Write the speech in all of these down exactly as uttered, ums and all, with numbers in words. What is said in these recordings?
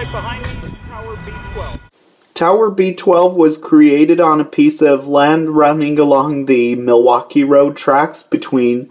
right behind me is Tower B twelve. Tower B twelve was created on a piece of land running along the Milwaukee Road tracks between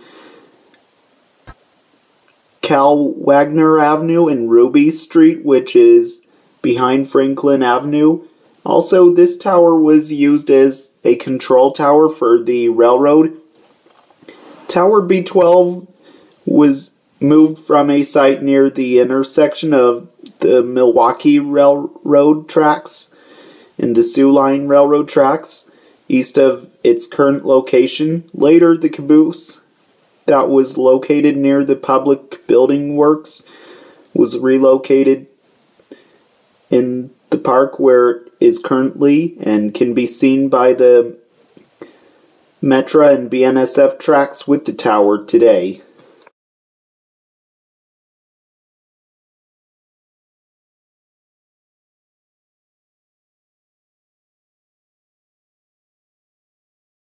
Cal Wagner Avenue and Ruby Street, which is behind Franklin Avenue. Also, this tower was used as a control tower for the railroad. Tower B twelve was moved from a site near the intersection of the Milwaukee Railroad tracks and the Soo Line Railroad tracks, east of its current location. Later, the caboose that was located near the Public Building Works was relocated in the park where it is currently and can be seen by the Metra and B N S F tracks with the tower today.